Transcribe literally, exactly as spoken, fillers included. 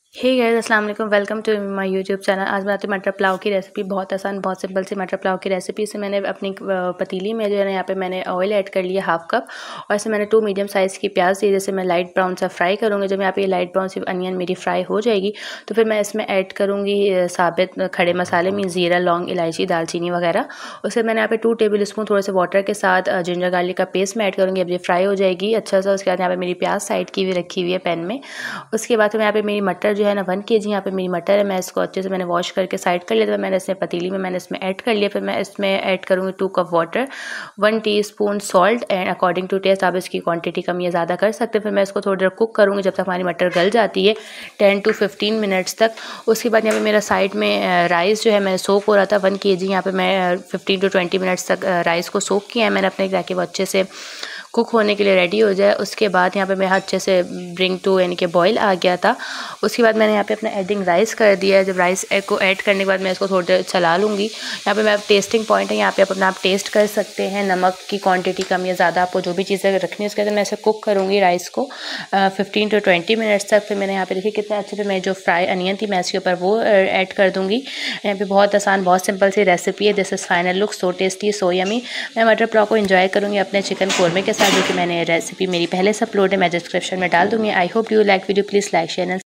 हे guys, अस्सलाम वालेकुम। Welcome to my YouTube channel. आज बनाते हैं मटर पुलाव की रेसिपी। बहुत आसान, बहुत सिंपल सी मटर पुलाव की रेसिपी। इसे मैंने अपनी पतीली में जो है ना, यहाँ पे मैंने ऑयल ऐड कर लिया हाफ कप, और इसे मैंने टू मीडियम साइज़ की प्याज दी, जैसे मैं लाइट ब्राउन सा फ्राई करूँगी। जब यहाँ पे ये लाइट ब्राउन सी अनियन मेरी फ्राई हो जाएगी तो फिर मैं इसमें ऐड करूँगी साबित खड़े मसाले में ज़ीरा, लौंग, इलायची, दालचीनी वगैरह। उसे मैंने यहाँ पे टू टेबल स्पून थोड़े से वाटर के साथ जिंजर गार्लिक का पेस्ट में ऐड करूँगी। अब ये फ्राई हो जाएगी अच्छा सा। उसके बाद यहाँ पे मेरी प्याज साइड की भी रखी हुई है पैन में। उसके बाद फिर यहाँ पे मेरी मटर जो है ना, वन के जी यहाँ पे मेरी मटर है। मैं इसको अच्छे से मैंने वॉश करके साइड कर लिया था। मैंने इसमें पतीली में मैंने इसमें ऐड कर लिया। फिर मैं इसमें ऐड करूँगी two cup water, one teaspoon salt and according to taste आप इसकी क्वांटिटी कम या ज़्यादा कर सकते हैं। फिर मैं इसको थोड़ी देर कुक करूँगी जब तक हमारी मटर गल जाती है, टेन टू फिफ्टीन मिनट्स तक। उसके बाद यहाँ पे मेरा साइड में राइस जो है मैं सोक हो रहा था। वन के जी यहाँ पे मैं फिफ्टीन टू ट्वेंटी मिनट्स तक राइस को सोक किया है मैंने अपने, ताकि वो अच्छे से कुक होने के लिए रेडी हो जाए। उसके बाद यहाँ पे मैं अच्छे से ब्रिंग टू यानी कि बॉईल आ गया था। उसके बाद मैंने यहाँ पे अपना एडिंग राइस कर दिया है। जब राइस को ऐड करने के बाद मैं इसको थोड़ी देर चला लूँगी। यहाँ पे मैं टेस्टिंग पॉइंट है, यहाँ पे आप अपना आप टेस्ट कर सकते हैं नमक की क्वांटिटी कम या ज़्यादा, आपको जो भी चीज़ें रखनी है उसके बाद मैं ऐसे कुक करूँगी राइस को फिफ्टीन टू ट्वेंटी मिनट्स तक। फिर मैंने यहाँ पे देखिए कितने अच्छे से मैं जो फ्राई अनियन थी मैं इसके ऊपर वो ऐड कर दूँगी। यहाँ पे बहुत आसान, बहुत सिंपल सी रेसिपी है। This is final look, so tasty, so yummy. मैं मटर पुलाव को एंजॉय करूँगी अपने चिकन कोरमा के साथ, जो कि मैंने रेसिपी मेरी पहले से अपलोड है, मैं डिस्क्रिप्शन में डाल दूँगी। I hope you like video, please like share and